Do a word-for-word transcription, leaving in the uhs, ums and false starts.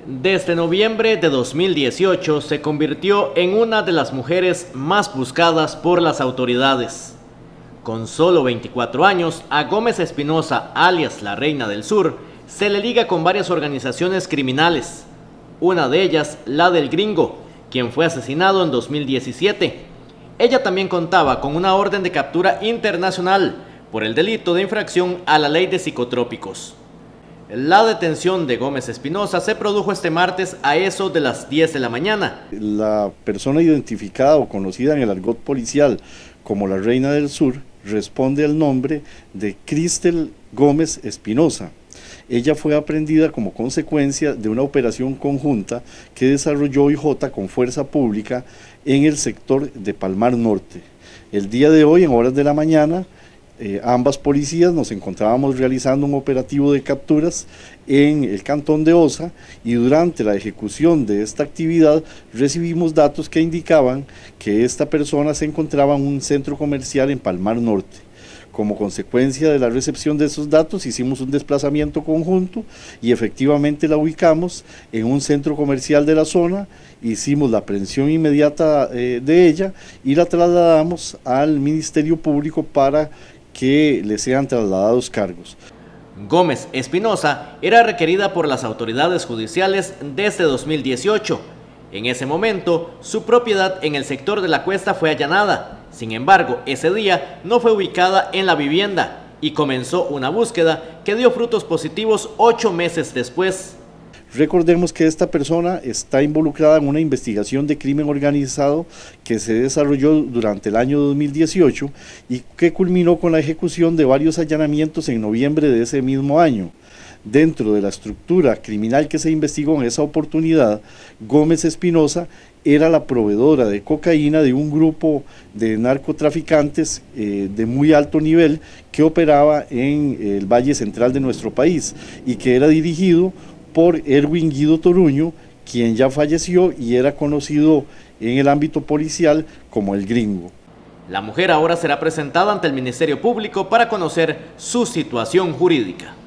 Desde noviembre de dos mil dieciocho se convirtió en una de las mujeres más buscadas por las autoridades. Con solo veinticuatro años, a Gómez Espinosa, alias la Reina del Sur, se le liga con varias organizaciones criminales. Una de ellas, la del Gringo, quien fue asesinado en dos mil diecisiete. Ella también contaba con una orden de captura internacional por el delito de infracción a la ley de psicotrópicos. La detención de Gómez Espinosa se produjo este martes a eso de las diez de la mañana. La persona identificada o conocida en el argot policial como la Reina del Sur responde al nombre de Cristel Gómez Espinosa. Ella fue aprehendida como consecuencia de una operación conjunta que desarrolló I J con fuerza pública en el sector de Palmar Norte. El día de hoy, en horas de la mañana, Eh, ambas policías nos encontrábamos realizando un operativo de capturas en el cantón de Osa y durante la ejecución de esta actividad recibimos datos que indicaban que esta persona se encontraba en un centro comercial en Palmar Norte. Como consecuencia de la recepción de esos datos hicimos un desplazamiento conjunto y efectivamente la ubicamos en un centro comercial de la zona, hicimos la aprehensión inmediata eh, de ella y la trasladamos al Ministerio Público para que le sean trasladados cargos. Gómez Espinosa era requerida por las autoridades judiciales desde dos mil dieciocho. En ese momento, su propiedad en el sector de la Cuesta fue allanada. Sin embargo, ese día no fue ubicada en la vivienda y comenzó una búsqueda que dio frutos positivos ocho meses después. Recordemos que esta persona está involucrada en una investigación de crimen organizado que se desarrolló durante el año dos mil dieciocho y que culminó con la ejecución de varios allanamientos en noviembre de ese mismo año. Dentro de la estructura criminal que se investigó en esa oportunidad, Gómez Espinosa era la proveedora de cocaína de un grupo de narcotraficantes eh, de muy alto nivel que operaba en el Valle Central de nuestro país y que era dirigido por Erwin Guido Toruño, quien ya falleció y era conocido en el ámbito policial como el Gringo. La mujer ahora será presentada ante el Ministerio Público para conocer su situación jurídica.